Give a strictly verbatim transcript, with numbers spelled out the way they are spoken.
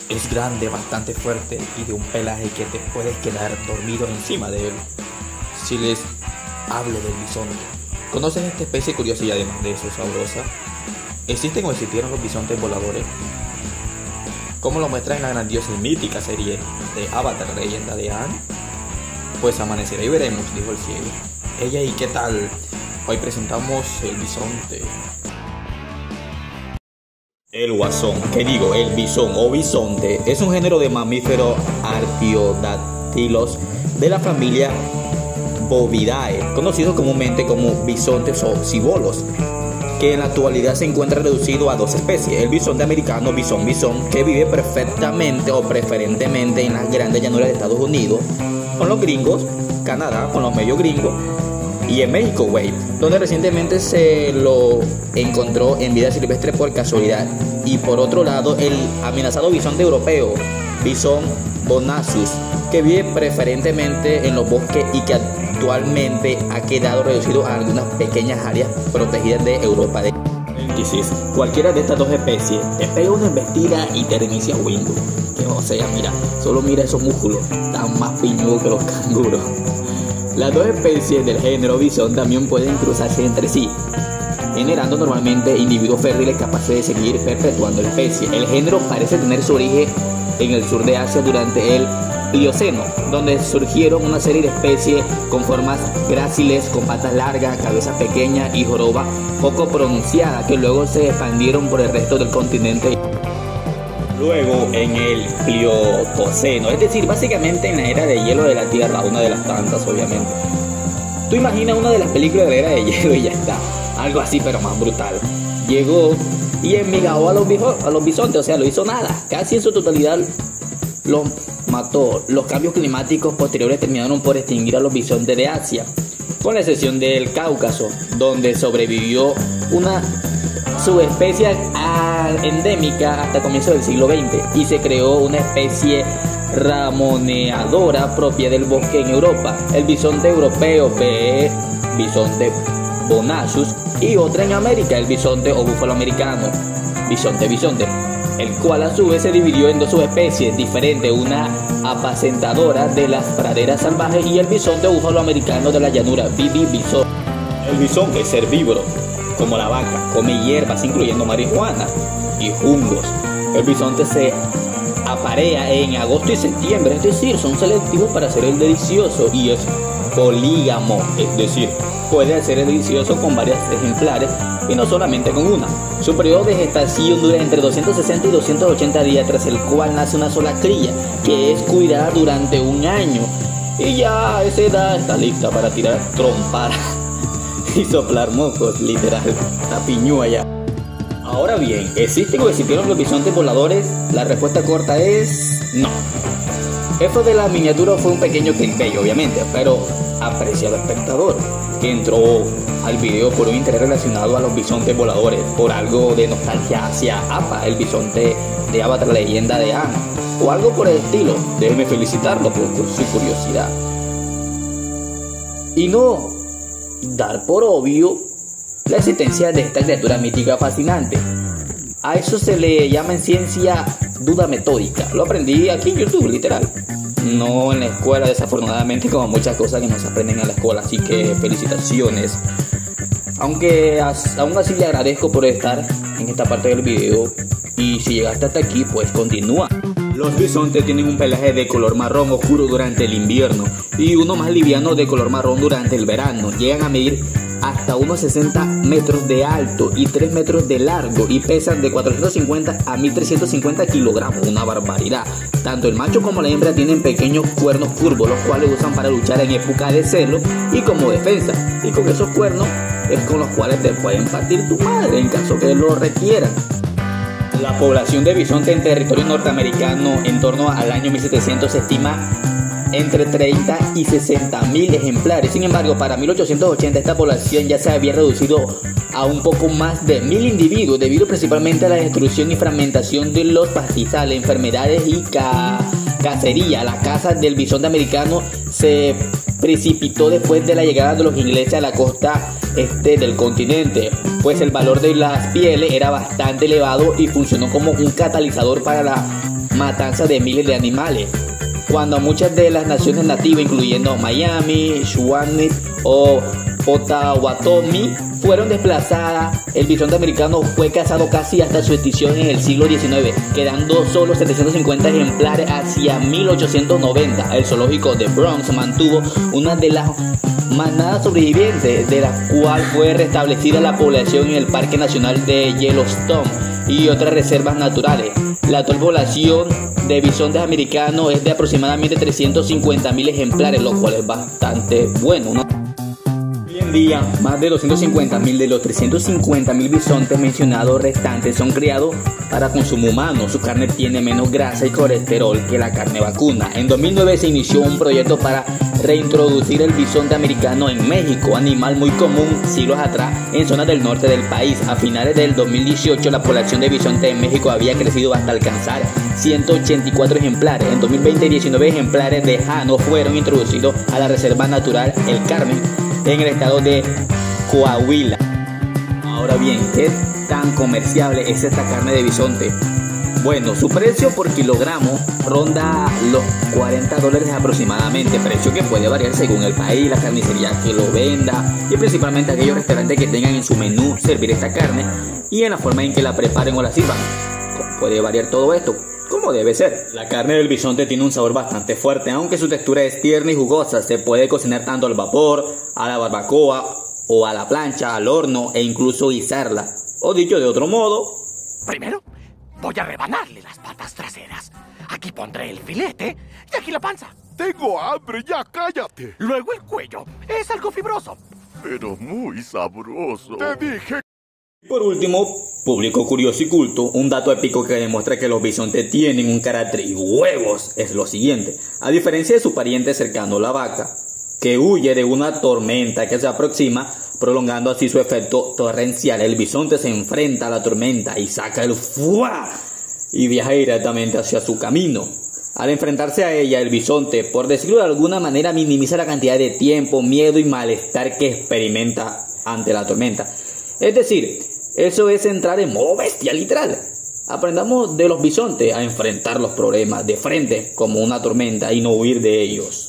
Es grande, bastante fuerte y de un pelaje que te puedes quedar dormido encima de él. Si les hablo del bisonte, ¿conocen esta especie curiosa y además de eso sabrosa? ¿Existen o existieron los bisontes voladores? ¿Cómo lo muestra en la grandiosa y mítica serie de Avatar, Leyenda de Aang? Pues amanecerá y veremos, dijo el ciego. Ella, ¿y qué tal? Hoy presentamos el bisonte. El guasón, ¿qué digo? El bisón o bisonte es un género de mamíferos artiodáctilos de la familia Bovidae, conocidos comúnmente como bisontes o cibolos, que en la actualidad se encuentra reducido a dos especies: el bisonte americano, bisón bisón, que vive perfectamente o preferentemente en las grandes llanuras de Estados Unidos, con los gringos, Canadá, con los medio gringos, y en México, güey, donde recientemente se lo encontró en vida silvestre por casualidad. Y por otro lado, el amenazado bisonte europeo, Bison bonasus, que vive preferentemente en los bosques y que actualmente ha quedado reducido a algunas pequeñas áreas protegidas de Europa. De cualquiera de estas dos especies te pega una embestida y te reinicia Windows. Que o sea, mira, solo mira esos músculos, tan más piñudos que los canguros. Las dos especies del género bisón también pueden cruzarse entre sí, generando normalmente individuos fértiles capaces de seguir perpetuando la especie. El género parece tener su origen en el sur de Asia durante el Plioceno, donde surgieron una serie de especies con formas gráciles, con patas largas, cabeza pequeña y joroba poco pronunciada, que luego se expandieron por el resto del continente. Luego en el Plioceno, es decir, básicamente en la era de hielo de la Tierra, una de las tantas obviamente. Tú imaginas una de las películas de la era de hielo y ya está, algo así pero más brutal. Llegó y enmigajó a los, a los bisontes, o sea, lo hizo nada, casi en su totalidad los mató. Los cambios climáticos posteriores terminaron por extinguir a los bisontes de Asia, con la excepción del Cáucaso, donde sobrevivió una subespecie endémica hasta comienzos del siglo veinte, y se creó una especie ramoneadora propia del bosque en Europa, el bisonte europeo, B. bisonte bonasus, y otra en América, el bisonte o búfalo americano, bisonte bisonte, el cual a su vez se dividió en dos subespecies diferentes, una apacentadora de las praderas salvajes y el bisonte o búfalo americano de la llanura, Bibi bisonte. El bisonte es herbívoro, como la vaca, come hierbas incluyendo marihuana y hongos. El bisonte se aparea en agosto y septiembre, es decir, son selectivos para hacer el delicioso, y es polígamo, es decir, puede hacer el delicioso con varios ejemplares y no solamente con una. Su periodo de gestación dura entre doscientos sesenta y doscientos ochenta días, tras el cual nace una sola cría, que es cuidada durante un año, y ya a esa edad está lista para tirar trompas y soplar mocos, literal, la piñúa ya. Ahora bien, ¿existen o existieron los bisontes voladores? La respuesta corta es no. Esto de la miniatura fue un pequeño clickbait, obviamente, pero apreciado espectador que entró al video por un interés relacionado a los bisontes voladores, por algo de nostalgia hacia Appa, el bisonte de Avatar, Leyenda de Aang, o algo por el estilo, déjeme felicitarlo por su curiosidad. Y no dar por obvio la existencia de esta criatura mítica fascinante. A eso se le llama en ciencia duda metódica. Lo aprendí aquí en YouTube, literal. No en la escuela, desafortunadamente, como muchas cosas que no se aprenden en la escuela. Así que felicitaciones. Aunque as, aún así le agradezco por estar en esta parte del video. Y si llegaste hasta aquí, pues continúa. Los bisontes tienen un pelaje de color marrón oscuro durante el invierno y uno más liviano de color marrón durante el verano. Llegan a medir hasta unos sesenta metros de alto y tres metros de largo, y pesan de cuatrocientos cincuenta a mil trescientos cincuenta kilogramos, una barbaridad. Tanto el macho como la hembra tienen pequeños cuernos curvos, los cuales usan para luchar en época de celo y como defensa, y con esos cuernos es con los cuales te pueden partir tu madre en caso que lo requieran. La población de bisonte en territorio norteamericano en torno al año mil setecientos se estima entre treinta y sesenta mil ejemplares. Sin embargo, para mil ochocientos ochenta esta población ya se había reducido a un poco más de mil individuos, debido principalmente a la destrucción y fragmentación de los pastizales, enfermedades y ca cacería. La caza del bisonte americano se precipitó después de la llegada de los ingleses a la costa este del continente, pues el valor de las pieles era bastante elevado y funcionó como un catalizador para la matanza de miles de animales. Cuando muchas de las naciones nativas, incluyendo Miami, Suwannee o Potawatomi, fueron desplazadas, el bisonte americano fue cazado casi hasta su extinción en el siglo diecinueve, quedando solo setecientos cincuenta ejemplares hacia mil ochocientos noventa. El zoológico de Bronx mantuvo una de las manadas sobrevivientes, de la cual fue restablecida la población en el Parque Nacional de Yellowstone y otras reservas naturales. La actual población de bisontes americanos es de aproximadamente trescientos cincuenta mil ejemplares, lo cual es bastante bueno, ¿no? Hoy en día, más de doscientos cincuenta mil de los trescientos cincuenta mil bisontes mencionados restantes son criados para consumo humano. Su carne tiene menos grasa y colesterol que la carne vacuna. En dos mil nueve se inició un proyecto para reintroducir el bisonte americano en México, animal muy común siglos atrás en zonas del norte del país. A finales del dos mil dieciocho, la población de bisonte en México había crecido hasta alcanzar ciento ochenta y cuatro ejemplares. En dos mil veinte, diecinueve ejemplares de jano fueron introducidos a la Reserva Natural El Carmen, en el estado de Coahuila. Ahora bien, ¿qué tan comerciable es esta carne de bisonte? Bueno, su precio por kilogramo ronda los cuarenta dólares aproximadamente, precio que puede variar según el país, la carnicería que lo venda y principalmente aquellos restaurantes que tengan en su menú servir esta carne y en la forma en que la preparen o la sirvan. Puede variar todo esto, como debe ser. La carne del bisonte tiene un sabor bastante fuerte, aunque su textura es tierna y jugosa. Se puede cocinar tanto al vapor, a la barbacoa o a la plancha, al horno e incluso guisarla. O dicho de otro modo, primero voy a rebanarle las patas traseras. Aquí pondré el filete y aquí la panza. Tengo hambre, ya cállate. Luego el cuello. Es algo fibroso, pero muy sabroso. Te dije. Por último, público curioso y culto, un dato épico que demuestra que los bisontes tienen un carácter y huevos es lo siguiente. A diferencia de su pariente cercano, la vaca, que huye de una tormenta que se aproxima, prolongando así su efecto torrencial, el bisonte se enfrenta a la tormenta y saca el fuá y viaja directamente hacia su camino. Al enfrentarse a ella, el bisonte, por decirlo de alguna manera, minimiza la cantidad de tiempo, miedo y malestar que experimenta ante la tormenta. Es decir, eso es entrar en modo bestia literal. Aprendamos de los bisontes a enfrentar los problemas de frente como una tormenta y no huir de ellos.